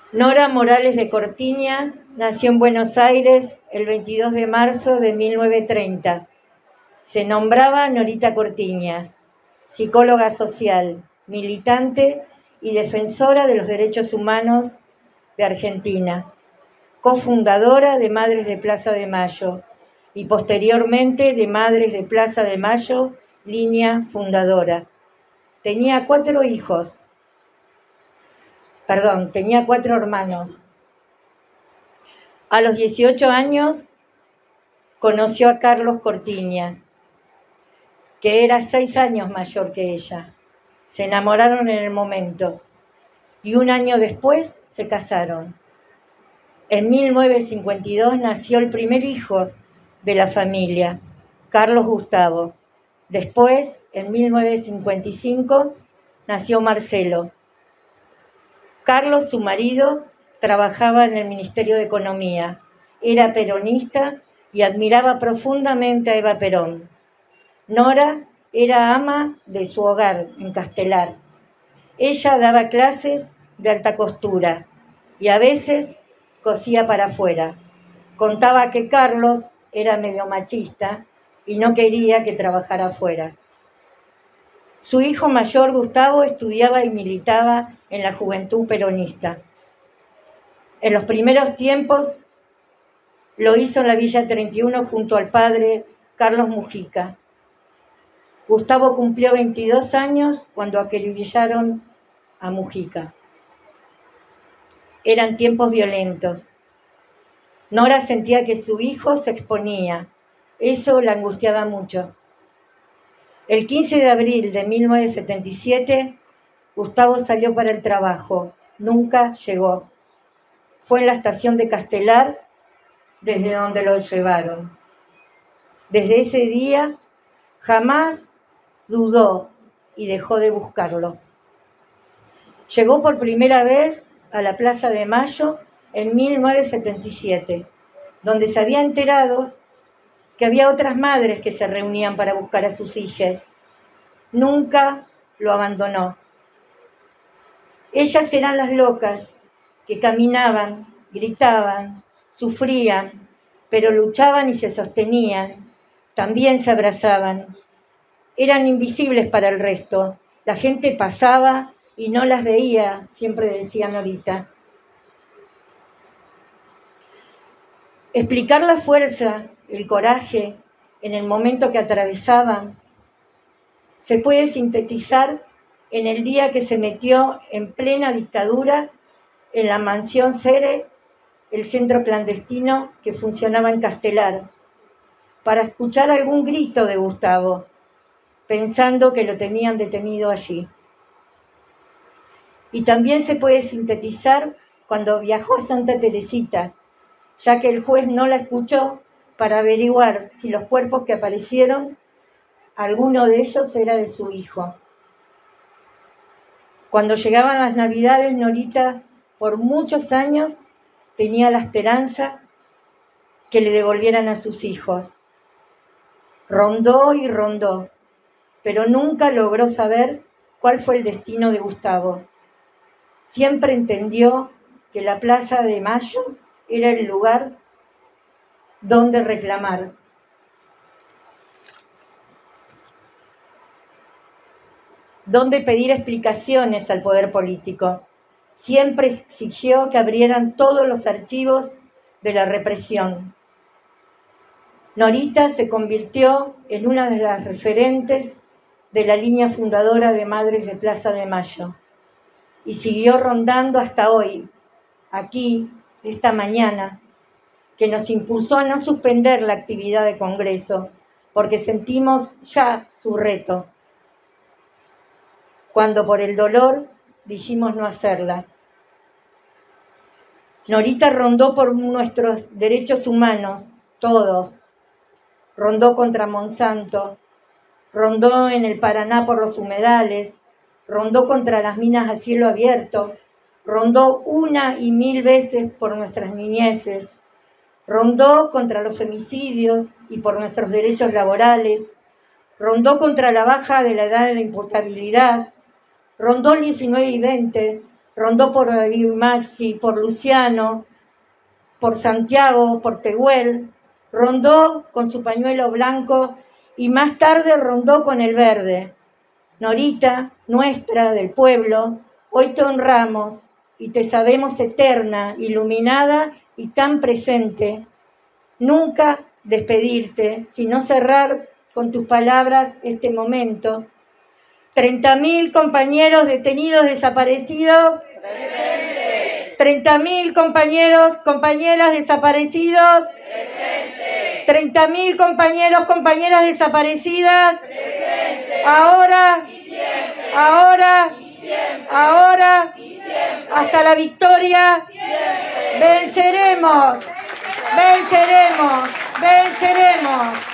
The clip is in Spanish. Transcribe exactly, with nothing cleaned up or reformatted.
Nora Morales de Cortiñas nació en Buenos Aires el veintidós de marzo de mil novecientos treinta. Se nombraba Norita Cortiñas, psicóloga social, militante y defensora de los derechos humanos de Argentina, cofundadora de Madres de Plaza de Mayo y posteriormente de Madres de Plaza de Mayo, línea fundadora. Tenía cuatro hijos, perdón, tenía cuatro hermanos. A los dieciocho años conoció a Carlos Cortiñas, que era seis años mayor que ella. Se enamoraron en el momento y un año después se casaron. En mil novecientos cincuenta y dos nació el primer hijo de la familia, Carlos Gustavo. Después, en mil novecientos cincuenta y cinco, nació Marcelo. Carlos, su marido, trabajaba en el Ministerio de Economía, era peronista y admiraba profundamente a Eva Perón. Nora era ama de su hogar en Castelar. Ella daba clases de alta costura y a veces cosía para afuera. Contaba que Carlos era medio machista y no quería que trabajara afuera. Su hijo mayor, Gustavo, estudiaba y militaba en la Juventud Peronista. En los primeros tiempos lo hizo en la Villa treinta y uno junto al padre Carlos Mujica. Gustavo cumplió veintidós años cuando acribillaron a Mujica. Eran tiempos violentos. Nora sentía que su hijo se exponía. Eso la angustiaba mucho. El quince de abril de mil novecientos setenta y siete, Gustavo salió para el trabajo. Nunca llegó. Fue en la estación de Castelar desde donde lo llevaron. Desde ese día jamás dudó y dejó de buscarlo. Llegó por primera vez a la Plaza de Mayo en mil novecientos setenta y siete, donde se había enterado que había otras madres que se reunían para buscar a sus hijas. Nunca lo abandonó. Ellas eran las locas que caminaban, gritaban, sufrían, pero luchaban y se sostenían. También se abrazaban. Eran invisibles para el resto. La gente pasaba y no las veía, siempre decía Norita. Explicar la fuerza, el coraje, en el momento que atravesaban, se puede sintetizar en el día que se metió en plena dictadura en la mansión Cere, el centro clandestino que funcionaba en Castelar, para escuchar algún grito de Gustavo, pensando que lo tenían detenido allí. Y también se puede sintetizar cuando viajó a Santa Teresita, ya que el juez no la escuchó para averiguar si los cuerpos que aparecieron, alguno de ellos era de su hijo. Cuando llegaban las Navidades, Norita, por muchos años, tenía la esperanza que le devolvieran a sus hijos. Rondó y rondó, pero nunca logró saber cuál fue el destino de Gustavo. Siempre entendió que la Plaza de Mayo era el lugar donde reclamar. Donde pedir explicaciones al poder político. Siempre exigió que abrieran todos los archivos de la represión. Norita se convirtió en una de las referentes de la línea fundadora de Madres de Plaza de Mayo y siguió rondando hasta hoy, aquí, esta mañana, que nos impulsó a no suspender la actividad de Congreso, porque sentimos ya su reto, cuando por el dolor dijimos no hacerla. Norita rondó por nuestros derechos humanos, todos. Rondó contra Monsanto, rondó en el Paraná por los humedales, rondó contra las minas a cielo abierto, rondó una y mil veces por nuestras niñeces, rondó contra los femicidios y por nuestros derechos laborales, rondó contra la baja de la edad de la imputabilidad, rondó el diecinueve y veinte, rondó por Maxi, por Luciano, por Santiago, por Tehuel, rondó con su pañuelo blanco y más tarde rondó con el verde. Norita, nuestra, del pueblo, hoy te honramos y te sabemos eterna, iluminada y tan presente. Nunca despedirte, sino cerrar con tus palabras este momento. treinta mil compañeros detenidos desaparecidos. Presente. treinta mil compañeros, compañeras desaparecidos. Presente. treinta mil compañeros, compañeras desaparecidas. Presente. Ahora, y siempre. Ahora, y siempre. Ahora, y siempre. Hasta la victoria. Siempre. Venceremos. Venceremos, venceremos.